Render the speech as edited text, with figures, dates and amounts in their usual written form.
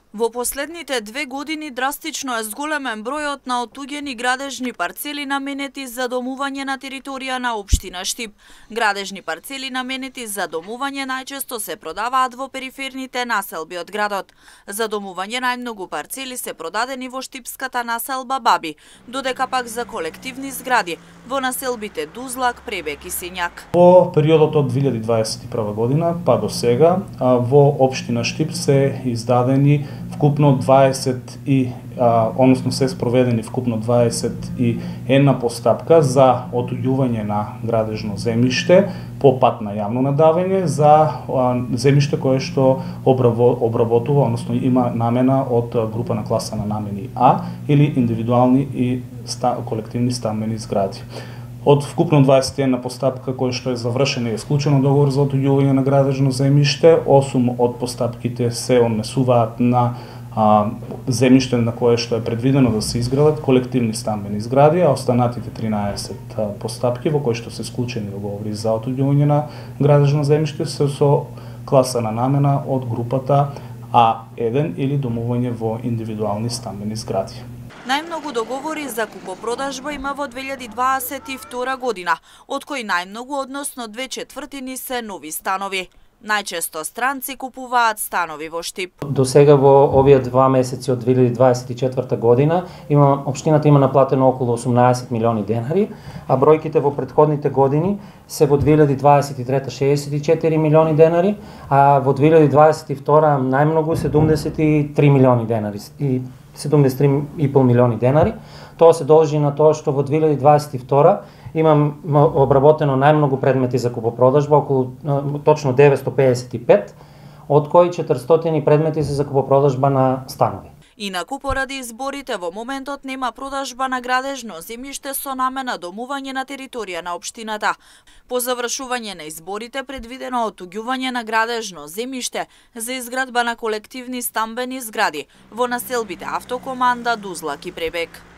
Во последните 2 години драстично е зголемен бројот на отуѓени градежни парцели наменети за домување на територија на општина Штип. Градежни парцели наменети за домување најчесто се продаваат во периферните населби од градот. За домување најмногу парцели се продадени во штипската населба Баби, додека пак за колективни згради во населбите Дузлак, Пребек и Сињак. Во периодот од 2021 година па до сега во општина Штип се издадени вкупно 20 се спроведени вкупно 21 постапка за отуѓување на градежно земјиште по пат на јавно надавање за земјиште кое што обработува, односно има намена од група на класа на намени А или индивидуални и колективни стамбени згради. Од вкупно 21 постапка кој што е завршена и исклучено договор за отуѓување на градежно земјиште, 8 од постапките се однесуваат на земјиште на кое што е предвидено да се изградат колективни стамбени згради, а останатите 13 постапки во кои што се исклучени договори за отуѓување на градежно земјиште се со класа на намена од групата А1 или домување во индивидуални стамбени згради. Најмногу договори за купопродажба има во 2022 година, од кои најмногу, односно 2/4 се нови станови. Најчесто странци купуваат станови во Штип. До сега во овие 2 месеци од 2024 година општината има наплатено околу 18 милиони денари, а бројките во претходните години се во 2023 64 милиони денари, а во 2022 најмногу 73 милиони денари и 73,5 милиони денари. Тоа се должи на тоа што во 2022 имам обработено најмногу предмети за купопродажба, околу точно 955, од кои 400 предмети се за купопродажба на станови. Инаку, поради изборите, во моментот нема продажба на градежно земјиште со намена домување на територија на општината. По завршување на изборите предвидено отуѓување на градежно земјиште за изградба на колективни стамбени згради во населбите Автокоманда, Дузлак и Пребек.